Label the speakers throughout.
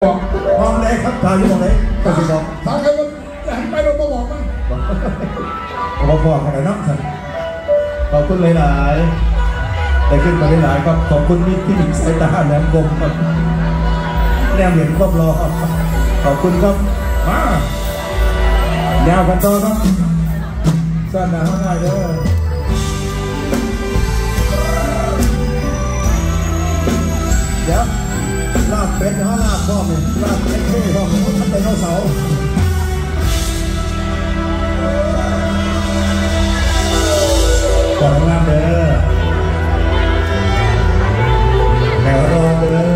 Speaker 1: บอกมองไหนครับทางอยู่มองไหนก็จะบอก
Speaker 2: ทางใครมันหันไปโดนมาบอกมั้ง
Speaker 1: บอกขนาดนั้นขอบคุณหลายๆได้ขึ้นมาหลายๆครับขอบคุณที่มีสายตาแหลมคมครับแนวเห็นความรอขอบคุณครับมาแนวกันต่อครับสั้นหนาง่ายเด้อเดี๋ยวลาบเป็ดนะลาบพ่อมลาบเป็ดเท่พ่อมทับไปเข้าเสาก่อนงานเด้อแถวรอเด้อ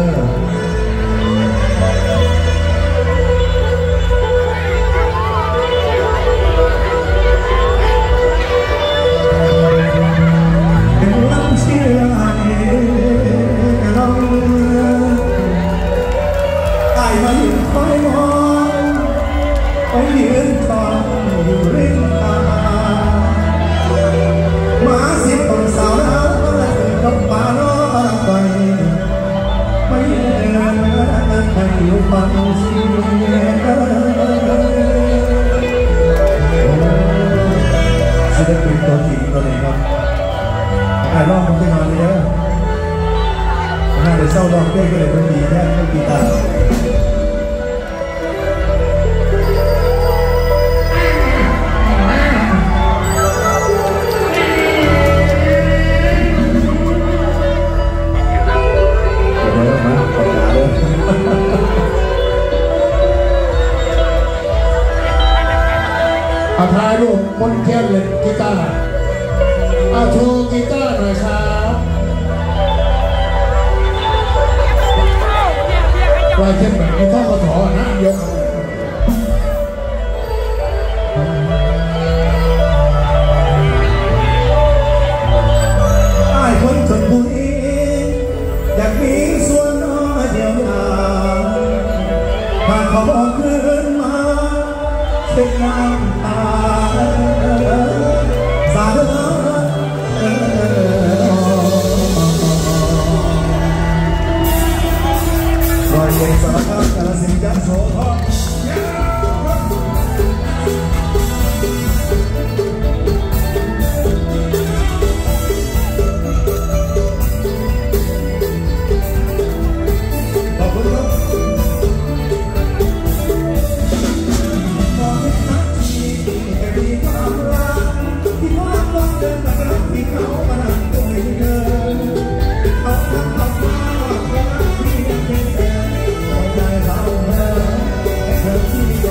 Speaker 1: ศิลปินตัวจริงตัวนี้ครับถ่ายรอบมันไปนอนเลยเด้อถ้าเดี๋ยวเศร้าดอกเต้ก็เลยเป็นดีแค่ไม่กีตาร์
Speaker 2: ถ่ายรูปบนแก้มเล่นกีตาร์โชว์กีตาร์หน่อยครับปลายเข้มแบบมีข้อขอนะยก
Speaker 1: ไอ้คนชนบุรีอยากมีส่วนน้อยเดียวดายหากเขาบอกคืนมาเป็นน้ำตาสาธุรอยเย็นสารพัดกาลสินยันโสธรเ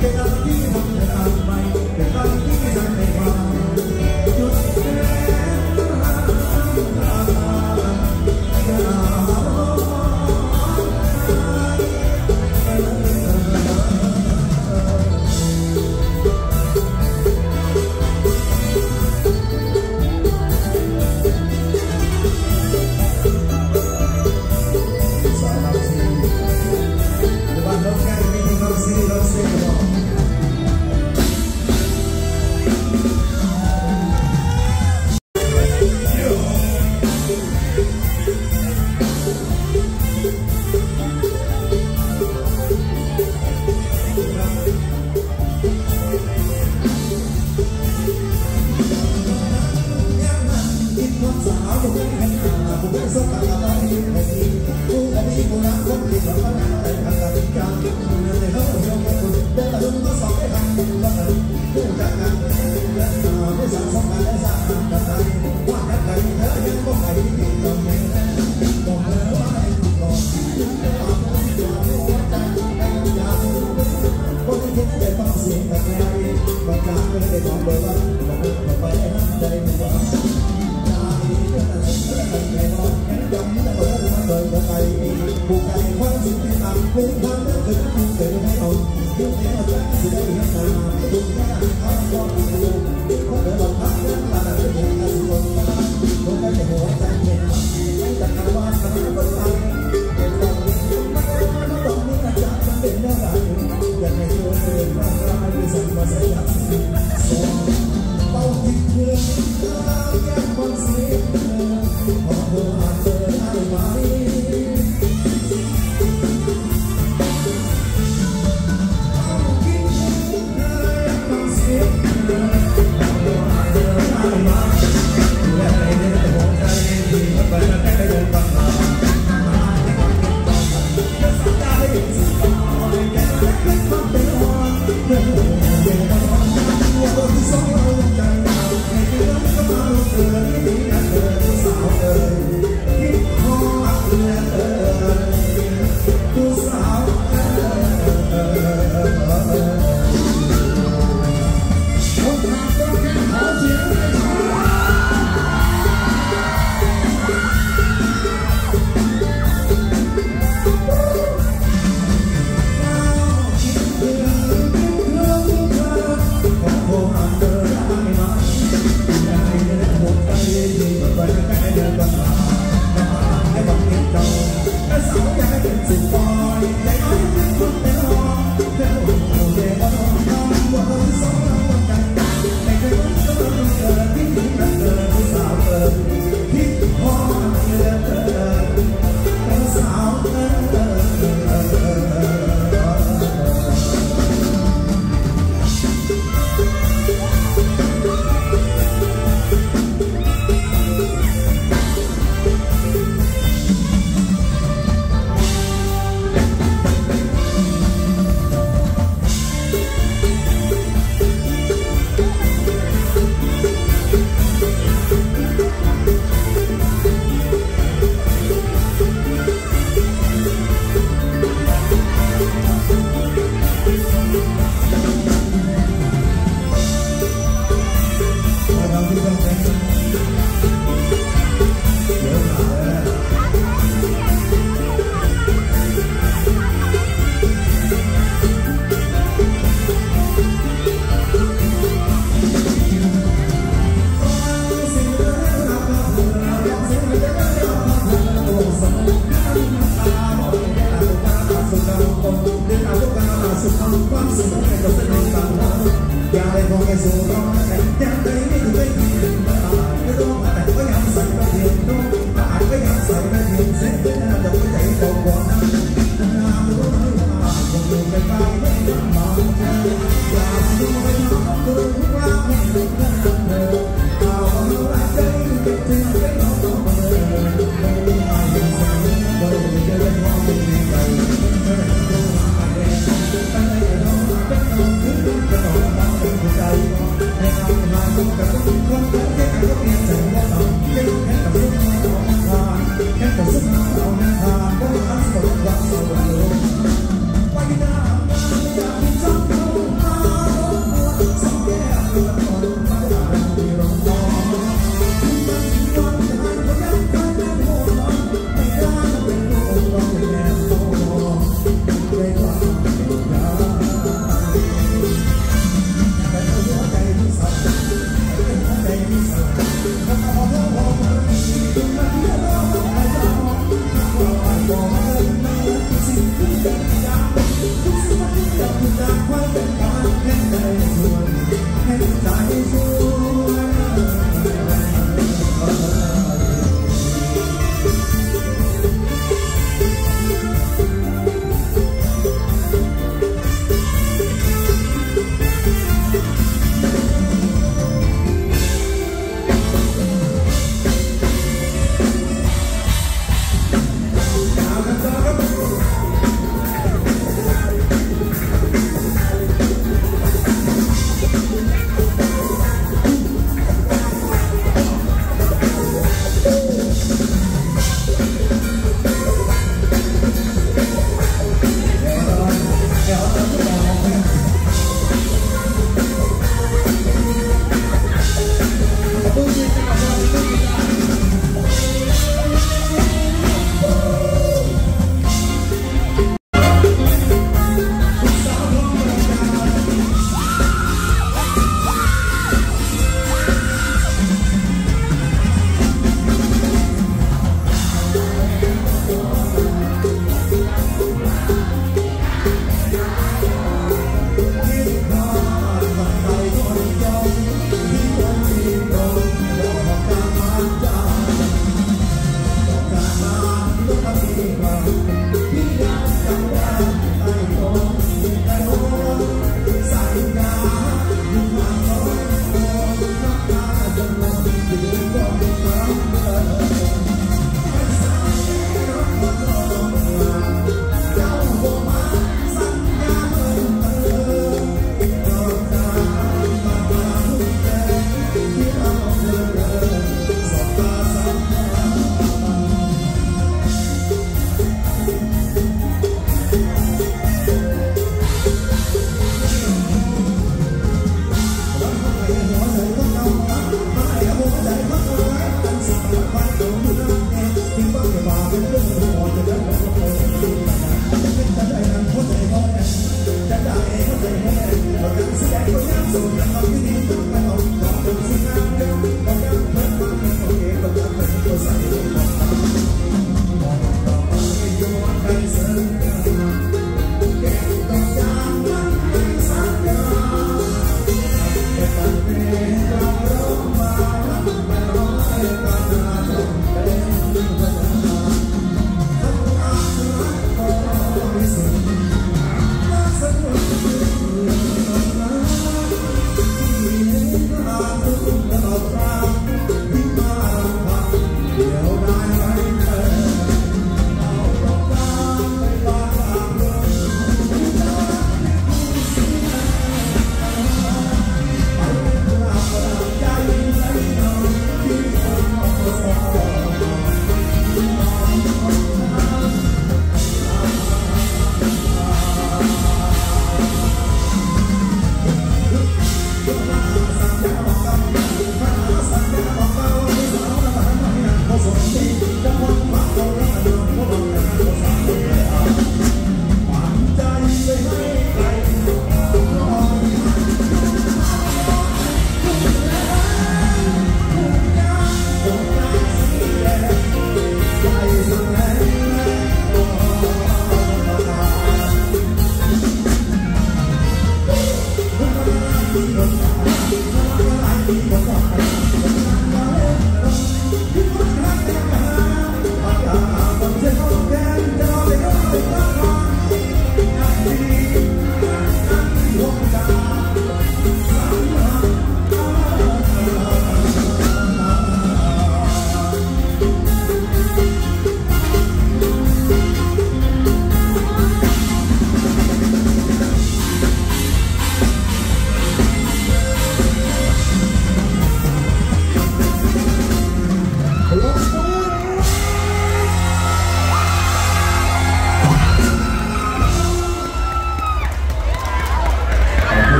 Speaker 1: Hãy subscribe cho kênh Ghiền Mì Gõ để không bỏ lỡ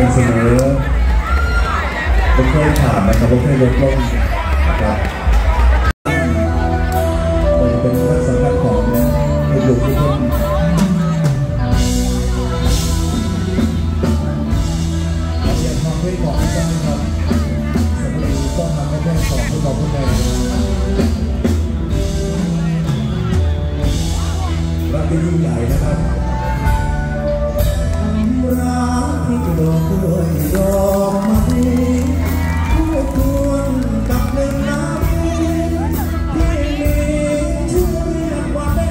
Speaker 1: นเสมอผมเคยถามนะครับผมเคยลดลงนะครับมันเป็นเรื่องสำคัญของลูกทุกคนเราเรียนความไม่บอกให้ได้ครับสำหรับต้องทำให้แค่สองผู้บอกผู้ใดรักที่ยิ่งใหญ่นะครับรักที่กระโดดด้วยดอกไม้คู่ควรกับหนึ่งน้ำที่มีชื่อเรียกว่าแม่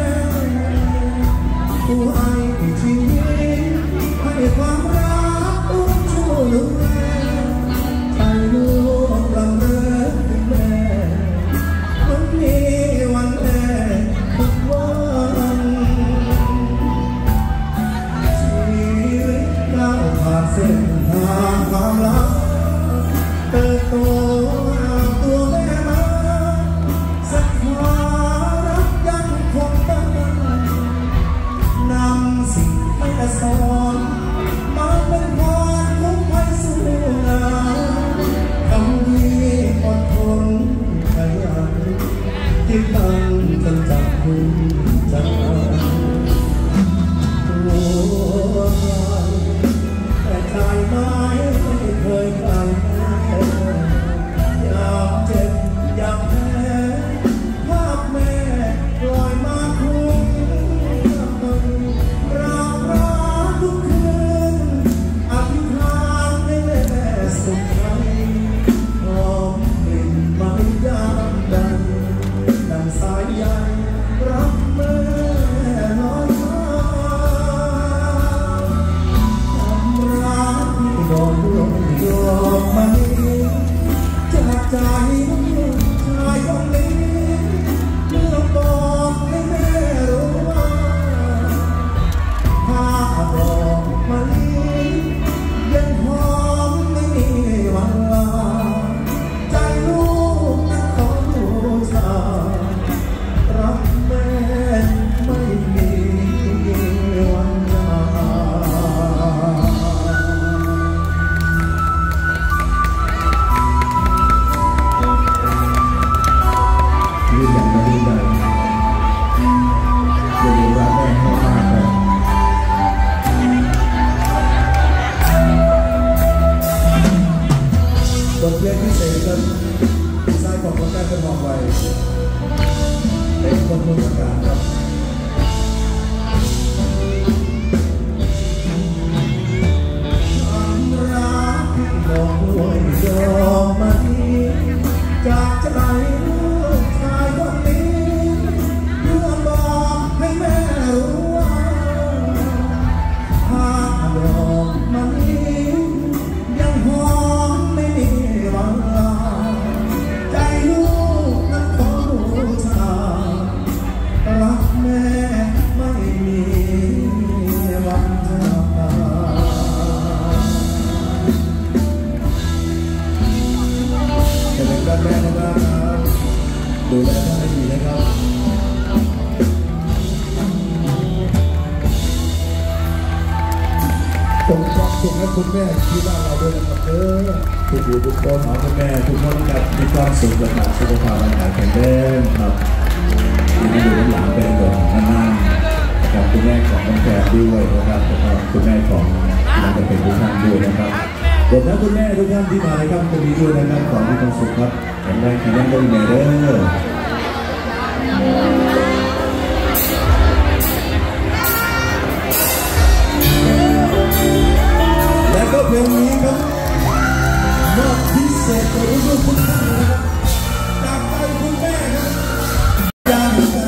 Speaker 1: ผู้ให้ชีวิตให้ความรักอุ้มชูลูกแม่ใจลูกลำเลิกแม่วันนี้วันแม่ทุกวันเส้นทางความรักเติบโตตัวแม่มาสักความรักยังคงต้องนำสิ่งแม่สอนมาเป็นพรคุ้มภัยสู้งานทำดีอดทนขยันที่ตั้งจนจับคุณจับใจไม่เคยกลับอยากเจ็บอยากแพ้ภาพแม่ลอยมาคุ้มรักรักทุกคืนอธิษฐานให้แม่สุขใจหอมกลิ่นไม้ยามดังดังสายใยรักแม่ลอยมาดอกไม้จากใจชายคนนี้เมื่อบอกให้แม่รู้ว่าถ้าดอกไม้ยังหอมไม่มีวันลาใจลูกนั้นขอบูชารักแม่ไม่มีวันลายืนอย่างไม่ได้เลยจะอยู่รักแม่ให้มากเลยบทเพลงพิเศษครับดีไซน์ของคนแรกเป็นมองไว้เป็นคนมุ่งประกาศครับความรักบอกด้วยดอกไม้จากใจชายคนนี้เพื่อบอกให้แม่รู้ว่าหากดอกไม้ยังหอมไม่มีวันลาใจลูกนั้นขอบูชารักแม่ไม่มีวันลาจะเป็นรักแม่นะครับดูแลท่านให้ดีนะครับส่งความสุขให้คุณแม่ที่บ้านเราด้วยนะครับทุกผู้ทุกคนขอคุณแม่ทุกคนกับมีความสุขกับสุขภาพร่างกายแข็งแรงครับที่ได้ดูหลานเป็นหลงนานๆกับคุณแม่ของน้องแพรด้วยนะครับแล้วก็คุณแม่ของน้องเป็นทุกท่านด้วยนะครับรวมทั้งคุณแม่ทุกท่านที่มาในค่ำคืนนี้ด้วยนะครับขอมีความสุขครับแข็งแรงด้วยแม่เด้อและก็เพลงนี้ครับมอบพิเศษกับลูกๆทุกท่านนะครับจากใจคุณแม่ครับยังกัน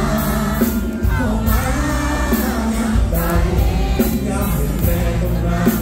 Speaker 1: ย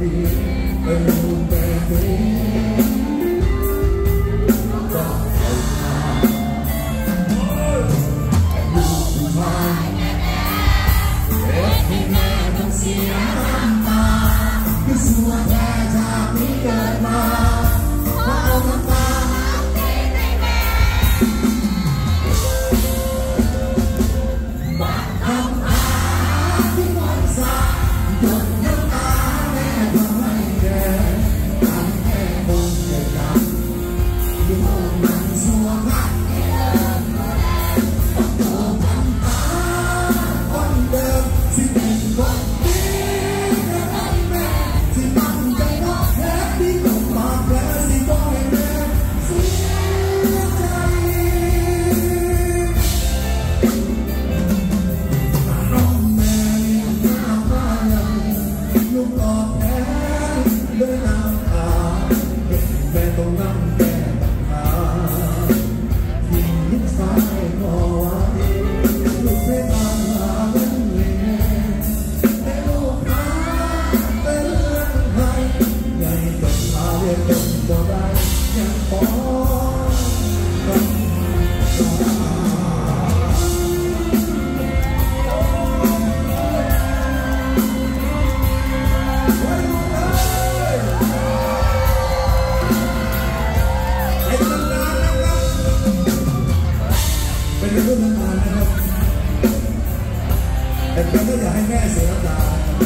Speaker 1: แต่เพียงแค่อยากให้แม่เสียน้ำตา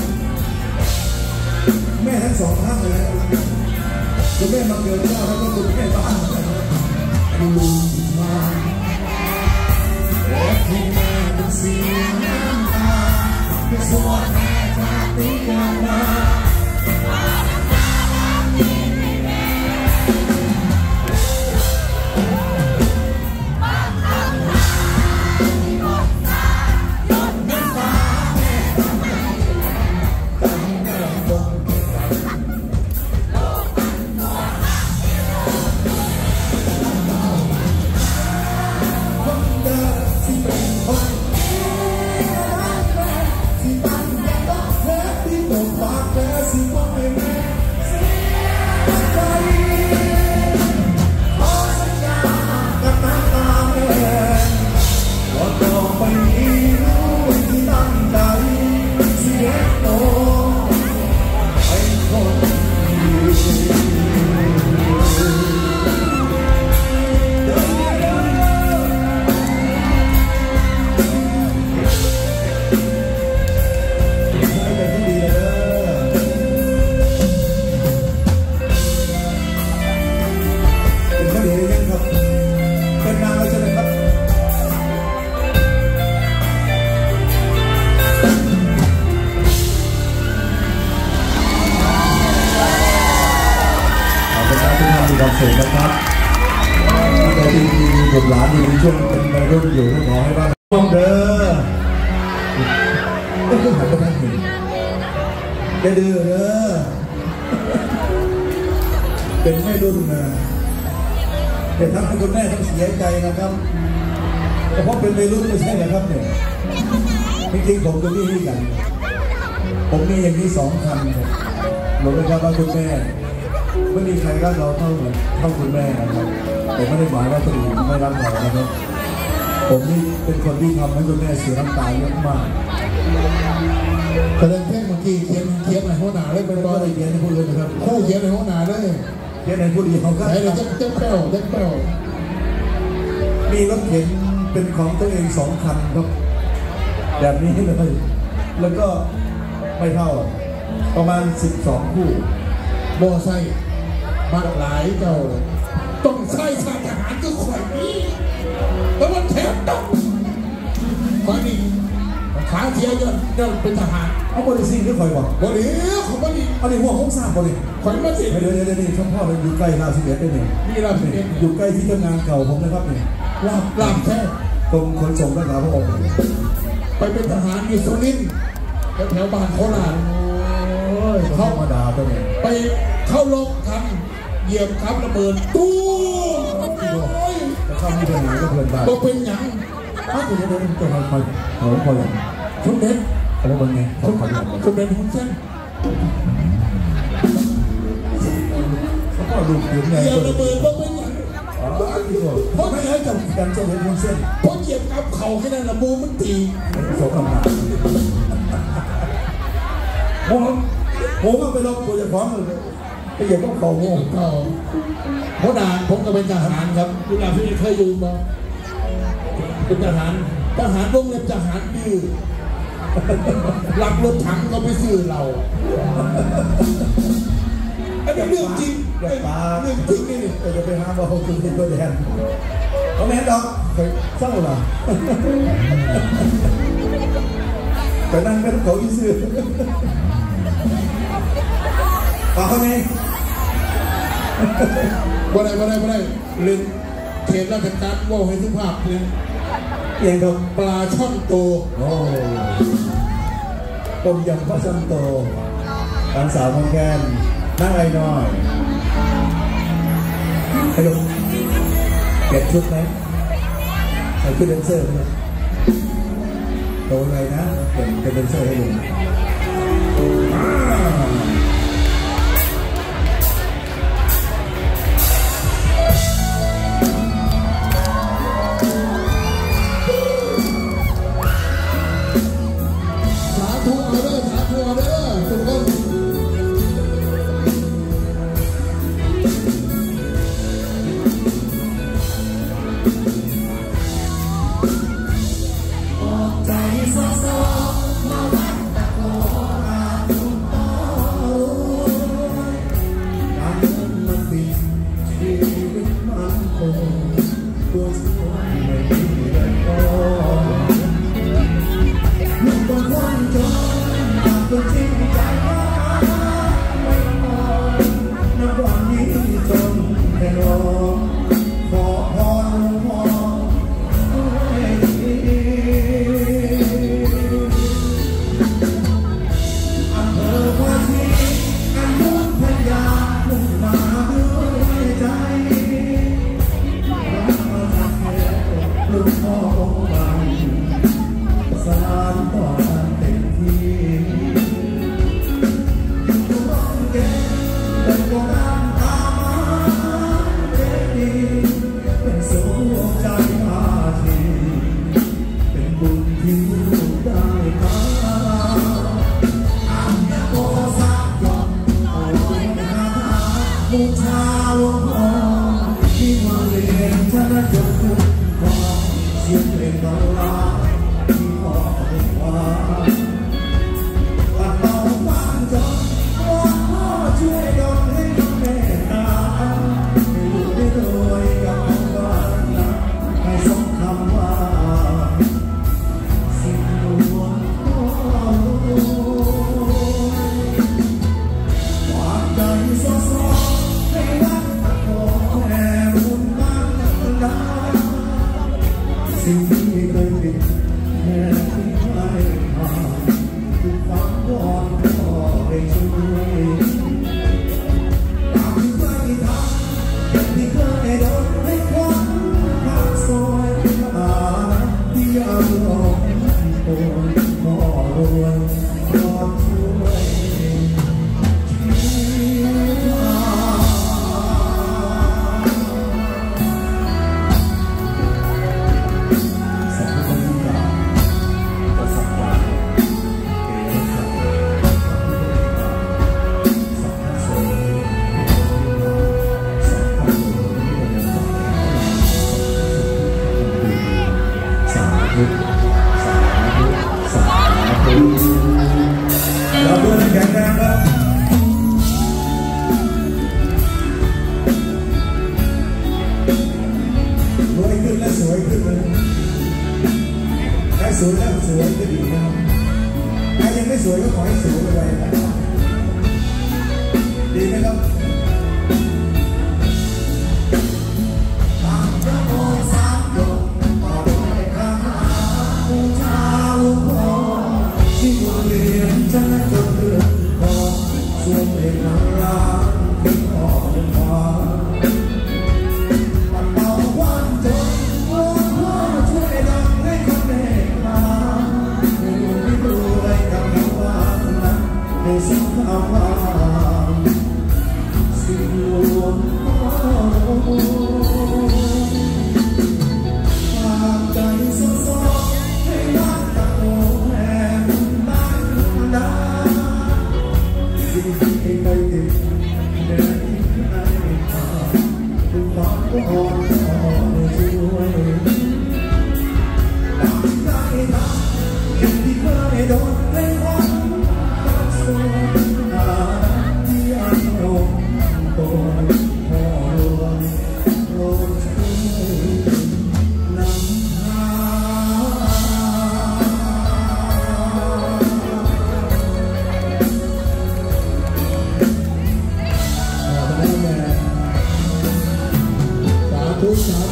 Speaker 1: แม่ทั้งสองท่านเลยนะคุณแม่มาเกิดเจ้าแล้วก็คุณแม่บ้านคุณลุงมาและที่แม่ต้องเสียน้ำตาเพื่อสวดแม่จากนี้กันมาความสุขนะครับแต่จริงๆบุตรหลานอยู่ในช่วงเป็นวัยรุ่นอยู่ต้องขอให้บ้านร่วมเด้อไม่ต้องหันไปทางอื่นอย่าดื้อเด้อเป็นไม่รุ่นนะเดี๋ยวทำให้คุณแม่ต้องเสียใจนะครับเพราะเป็นวัยรุ่นไม่ใช่เหรอครับเนี่ยจริงๆผมก็มีนี่กันผมมีอย่างนี้2 คันผมรู้ไหมครับว่าคุณแม่ไม่มีใครรักเราเท่าคุณแม่นะครับแต่ไม่ได้หมายว่าคนอื่นไม่รักเรานะครับผมนี่เป็นคนที่ทำให้คุณแม่เสียน้ำตาเยอะมาก
Speaker 2: แสดงเพลงเมื่อกี้เขียนในหัวหน้าเลยเป็นบอล
Speaker 1: เขียนในผู้เลยนะครับ
Speaker 2: คู่เขียนในหัวหน้าเลย
Speaker 1: เขียนในผู้ดีเขาก็
Speaker 2: ใช่เลยเจ๊เป้า
Speaker 1: มีรถเข็นเป็นของตัวเอง2 คันครับแบบนี้เลยแล้วก็ไม่เท่าประมาณ12 คู่
Speaker 2: โบไซมากหลายเจ้าต้องใส่ทหารก็ข่อยนี้แล้วมันแถมต้องข่อยนี้ขาเทียนเดินเป็นทหาร
Speaker 1: เอาบริษัทที่ข่อยบอก
Speaker 2: บริษัทของบริษัท
Speaker 1: เอาดิหัวของสร้างบริษัท
Speaker 2: ข่อยมาสิ
Speaker 1: เดี๋ยวช่องพ่อเราอยู่ใกล้ราช11ได้เนี่ย
Speaker 2: นี่ราช11
Speaker 1: อยู่ใกล้ที่ทำงานเก่าผมนะครับเนี่ย
Speaker 2: ลาบแท้
Speaker 1: ตรงขนส่งรักษาพระองค์
Speaker 2: ไปเป็นทหารมีสุรินทร์แถวบ้านโคราช
Speaker 1: เข้ามาด่าตัวเนี่ย
Speaker 2: ไปเข้าลบกันเหยียบครับระเบิดตู้
Speaker 1: จะเข้ามีปัญหาก็เพื่อนบ้าน
Speaker 2: ก็เป็นหยัง
Speaker 1: ถ้าคุณจะเดินจะคอยเขาคอย
Speaker 2: ชุดเด็ด
Speaker 1: อะไรบางไงเขาคอย
Speaker 2: ชุดเด็ดหุ่นเส้น
Speaker 1: ลูกถึงไง
Speaker 2: เกี่ยวระเบิดเพราะเป็นอย่าง
Speaker 1: อ๋อที่บอกเพราะไม่ให้จำกันจะเห็นเส้น
Speaker 2: เพราะเกี่ยวกับเข่าแค่นั้นละมูมันตี
Speaker 1: โสกำลังผมว่าไปลบตัวจะฟ้องเลยไปเหยียบก็เขาโง่
Speaker 2: ก็เพราะด่านผมก็เป็นทหารครับเวลาพี่เคยอยู่มาเป็นทหารวงเล็บทหารดื้อหลับรถถังก็ไม่ซื้อเราอันนี้เรื่องจริงเรื่องจริงนี่
Speaker 1: จะไปหาว่าเขาคือเป็นตัวแทนเขาแม่ดอกเคยเศร้าหรอแต่นั่นก็เขาที่ซื้อเขาไง
Speaker 2: บ่ได้เรื่องเขตราชการว่าให้สุภาพเนี่ย
Speaker 1: อย่างกับ
Speaker 2: ปลาช่อนโต
Speaker 1: โอ้ต้มยำปลาช่อนโตหลานสาวของแกนนั่งไอ้น้อยให้ดูเก็บชุดไหมใส่ชุดเดนเซอร์ไหมโตเลยนะเป็นเดนเซอร์ให้ดูเราเพื่อนแข็งแรงครับรวยขึ้นและสวยขึ้นเลยใครสวยแล้วสวยก็ดีนะครับใครยังไม่สวยก็ขอให้สวยไปนะครับดีไหมครับฉันจนเรื่องพอส่วนเอกราชที่พอเป็นพอปัดเป่าความจนพ่อช่วยดังให้คนเมตตาไม่รู้ไม่รวยกับคำว่านั้นในสิ่งคำว่าสิ่งรวม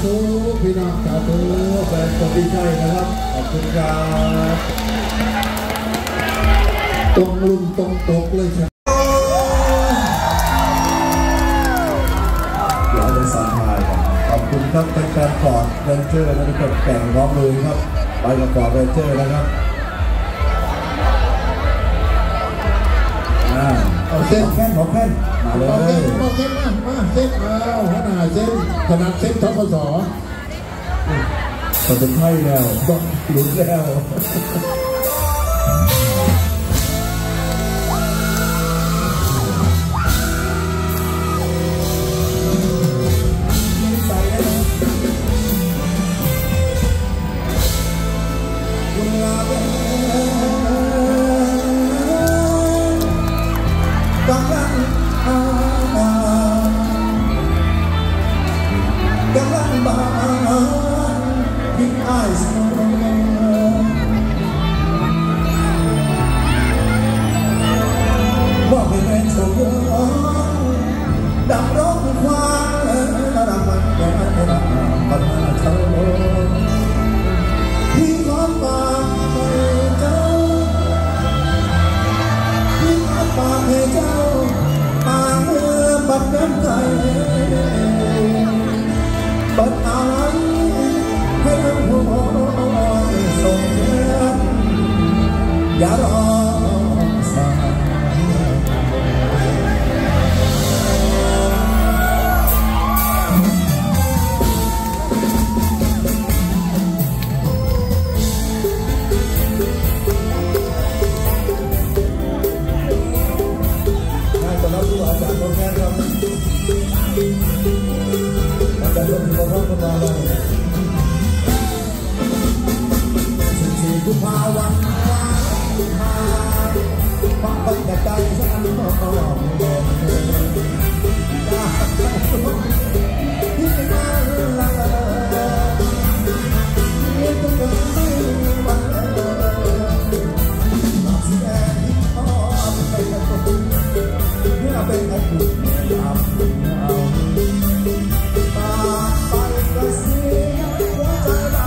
Speaker 2: ธุพี่น้องสาธุ
Speaker 1: แฟนคนที่ใช่นะครับขอบคุณครับ
Speaker 2: ตรงลุ่มตรงตกเลยครับ
Speaker 1: เดี๋ยวจะสัมภาษณ์กันขอบคุณครับเป็นการฟอร์ดเรนเจอร์นะครับแข่งร้องเลยครับไปกับฟอร์ดเรนเจอร์นะครับเอาเส้นแค่นของแค่นมาเลย
Speaker 2: เอาเส้นมาเส้นเอาหัวหน้าเส้นขนาดเส้นทกศ
Speaker 1: พอเป็นไพ่แล้วต้องหลุดแล้วดับร้องควายระมันแก่ปัญหาเท่าพี่ขอฝากให้เจ้าพี่ขอฝากให้เจ้าปากเมื่อบัดน้ำใจบัดอะไรให้ทั้งหัวส่งเงินอย่ารอสายกุมภาวันมาฟังแต่ใจฉันมองเห็นที่มาละเรียกตัวไม่วันมาแสดงที่อ้อมไปกับตัวเมื่อเป็นอดีตยามเอาปากไปกระซิบหัวใจเรา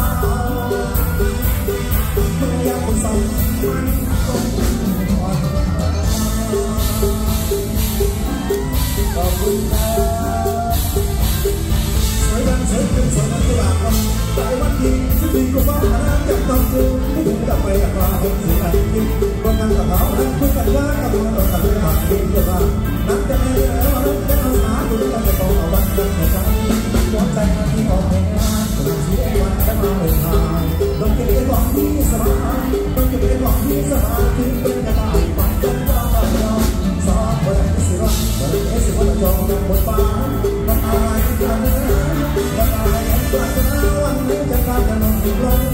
Speaker 1: ขอบคุณครับสวยวันสวยเป็นสวยวันที่บาปหลายวันที่ชีวิตก็ว่าจะต้องเจอไม่ถึงกับไปอยากมาเป็นสิ่งอะไรที่บางงานกับเขานั้นคุยกันยากกับเราเราทำให้ผ่านดีกว่านั้นจะไม่แล้วนั้นจะเอาหาตัวนี้จะต้องเอาวันนั้นมาใช้หัวใจมันที่ออกให้งานตัวชีวิตวันจะมาไม่ผ่านต้องเก็บไว้ก่อนที่สบายต้องเก็บไว้ก่อนที่สบายถึงเป็นกระต่ายฝันจนว่าเราสอบเปิดให้สิรอดเปิดให้สิวันจองบนฟ้าวันอายกันวันอายกันวันนี้จะกลายเป็นลมลม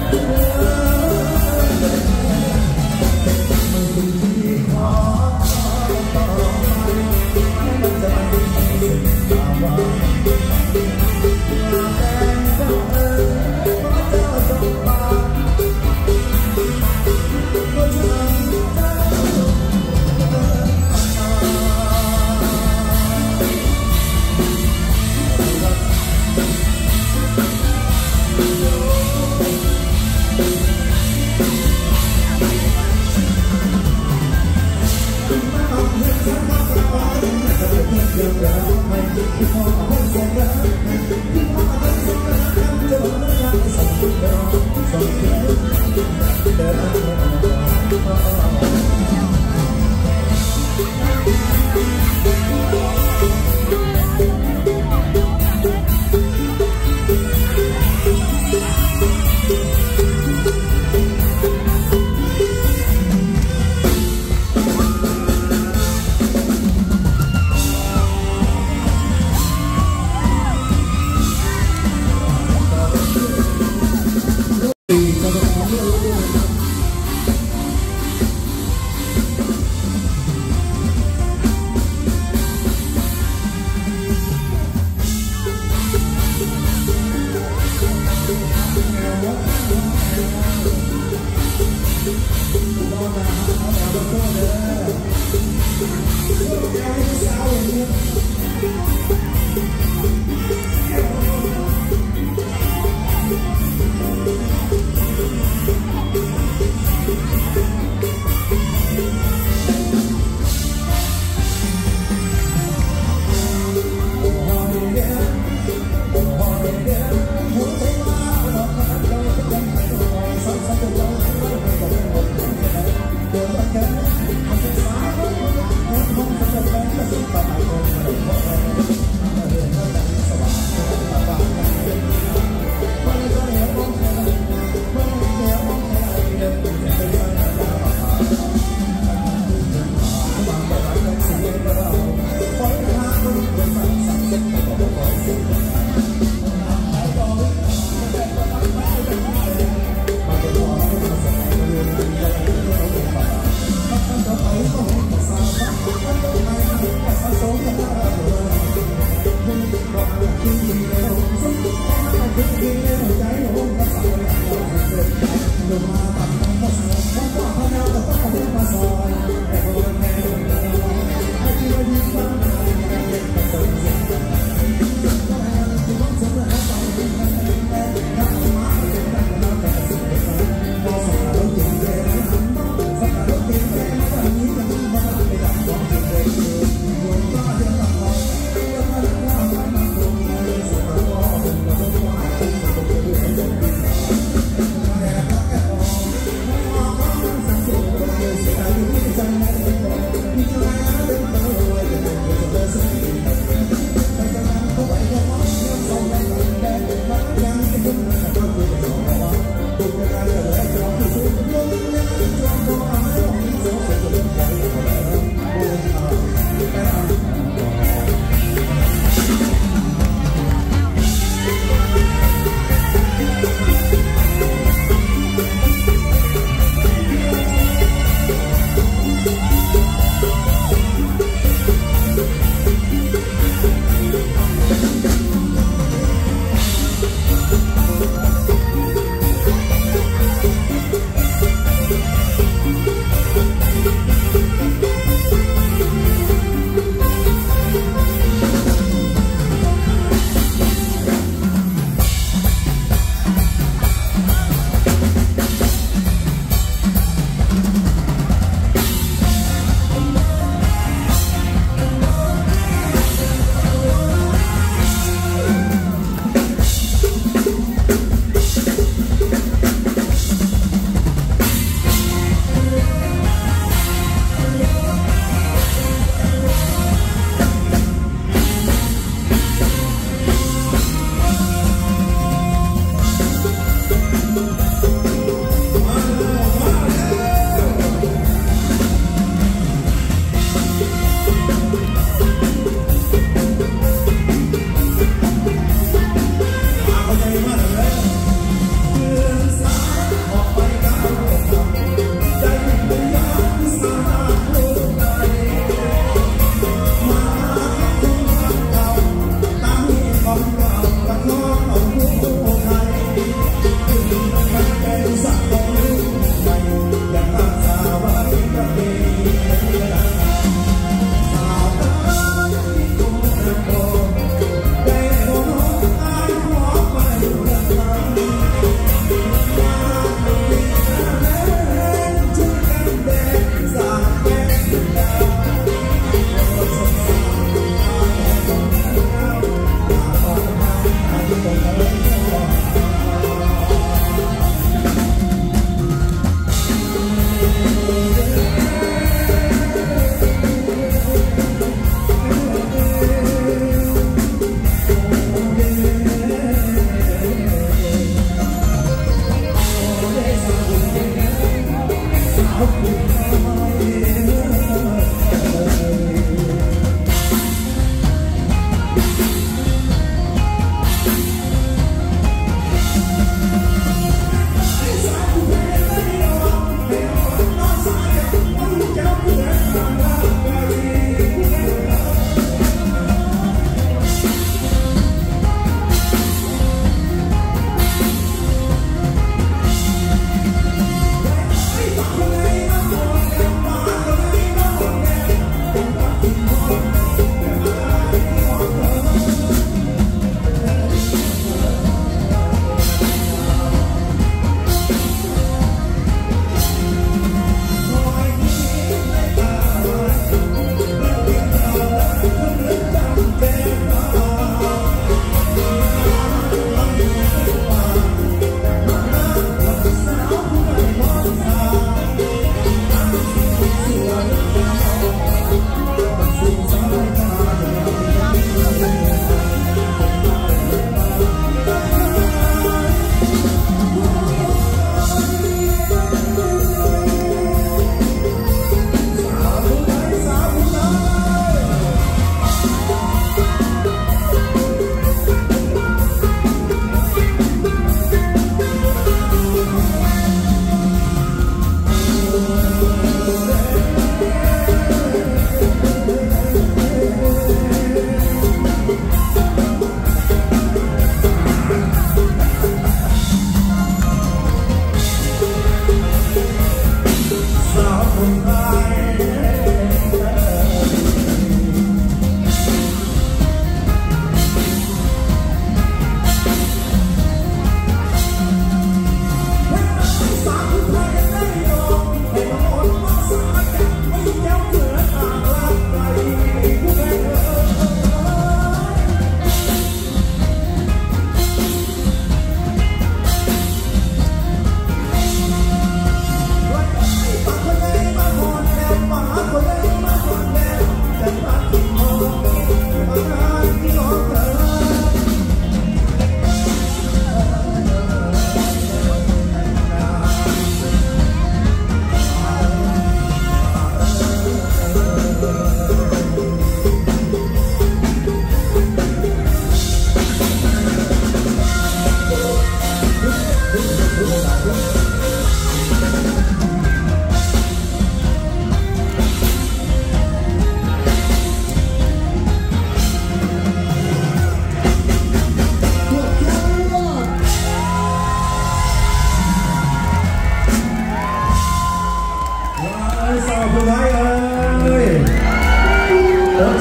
Speaker 1: ไม่ถึงที่ขอต่อไปให้มันจะไม่ถึงสิ่งว่า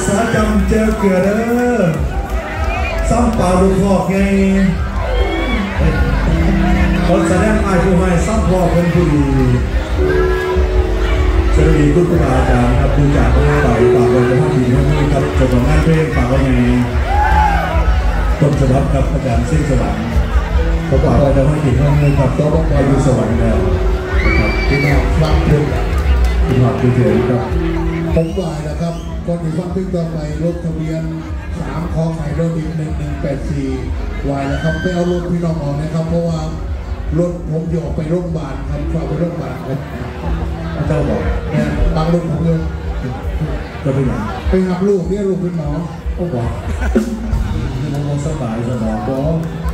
Speaker 1: ษาจำเจอเกลือเด้อซ้ำเปล่าดูพอกไงคนแสดงอายผู้ให้ซ้ำพอกเป็นผู้ดีสวัสดีคุณครูอาจารย์ครับดูจากพระไหลฝากไว้ในห้องดีห้องนี้ครับเจ้าของงานเพลงฝากไว้ไงต้นฉบับครับอาจารย์สิ้นสวรรค์เขาฝากไว้ในห้องดีห้องนี้ครับต้องไปดูสวรรค์แล้วครับ
Speaker 2: พี่น้องฟังเพลง
Speaker 1: คุณหอดคุณเฉยครับ
Speaker 2: ผมวายนะครับก่อนที่ฟังเพลงต่อไปรถทะเบียน3 คอไข่รถดิบ1184วายนะครับไปเอารถพี่น้องออกนะครับเพราะว่ารถผมจะออกไปโรงพยาบาลครับฝากไปโรงพยาบาลครับ
Speaker 1: เจ้าบอก
Speaker 2: เนี่ยบางรถผมเลย
Speaker 1: จะไปไหน
Speaker 2: ไปหับลูกเนี่ยลูกเป็นหมอ
Speaker 1: โอ้บอกคือมองสบายสมองบอก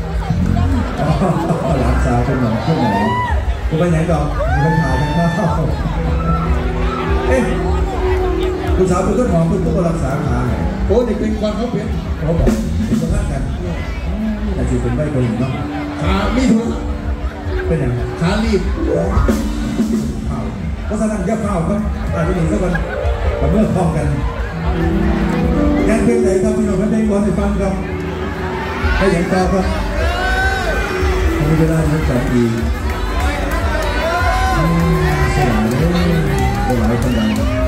Speaker 1: หลานสาวเป็นหมอคุณหมอคุณไปไหนก่อนคุณไปถ่ายกันข้าวเอ๊ะคุณสาวเป็นต้นหอมคุณต้องรักษาขาไง
Speaker 2: โอ้นี่เป็นความเขาเป็น
Speaker 1: เขาบอกเป็นคนรักกันแต่จีเป็นใบเบิร์นเนาะ
Speaker 2: ขามีถุง
Speaker 1: เป็นอย่าง
Speaker 2: ขารีบ
Speaker 1: ข้าวเพราะฉะนั้นยับข้าวครับอาจจะหนึ่งสักวันกับเมื่อพร้อมกันงานเพลงไหนครับพี่น้องเพลงบอลในฟังครับให้อย่างต่อครับมีเวลาเยอะจังอีเสียดายเลยหลายคนดัง